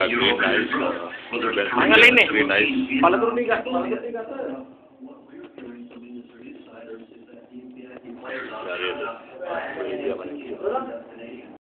Green eyes. Ang galing eh. Green eyes. Palaturbiga. Dari itu.